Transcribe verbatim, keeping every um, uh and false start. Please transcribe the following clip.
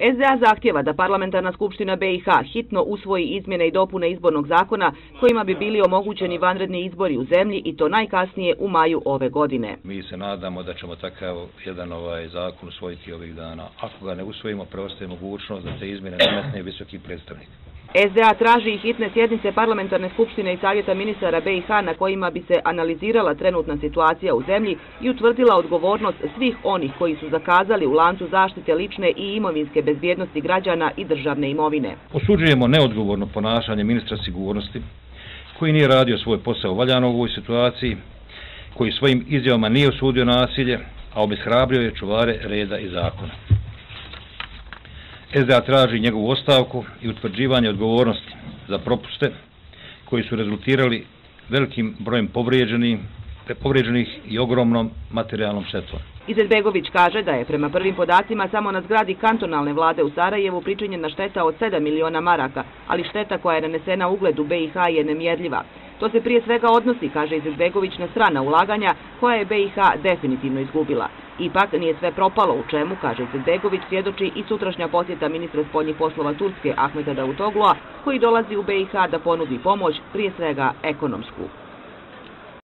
S D A zahtjeva da Parlamentarna skupština B i H hitno usvoji izmjene i dopune izbornog zakona kojima bi bili omogućeni vanredni izbori u zemlji i to najkasnije u maju ove godine. Mi se nadamo da ćemo takav jedan ovaj zakon usvojiti ovih dana. Ako ga ne usvojimo, preostaje mogućnost da te izmjene nametne visoki predstavnik. S D A traži i hitne sjednice Parlamentarne skupštine i Savjeta ministara B i H na kojima bi se analizirala trenutna situacija u zemlji i utvrdila odgovornost svih onih koji su zakazali u lancu zaštite lične i imovinske bezbjednosti građana i državne imovine. Osuđujemo neodgovorno ponašanje ministra sigurnosti koji nije radio svoj posao valjano u ovoj situaciji, koji svojim izjavama nije osudio nasilje, a obeshrabrio je čuvare reda i zakona. S D A traži njegovu ostavku i utvrđivanje odgovornosti za propuste koji su rezultirali velikim brojem povrijeđenih, povrijeđenih i ogromnom materijalnom štetom. Izetbegović kaže da je prema prvim podacima samo na zgradi kantonalne vlade u Sarajevu pričinjena šteta od sedam miliona maraka, ali šteta koja je nanesena ugledu B i H je nemjerljiva. To se prije svega odnosi, kaže Izetbegović, na strana ulaganja koja je B i H definitivno izgubila. Ipak nije sve propalo, u čemu, kaže Izetbegović, svjedoči i sutrašnja posjeta ministra spoljnih poslova Turske Ahmeta Davutoglua, koji dolazi u B i H da ponudi pomoć, prije svega ekonomsku.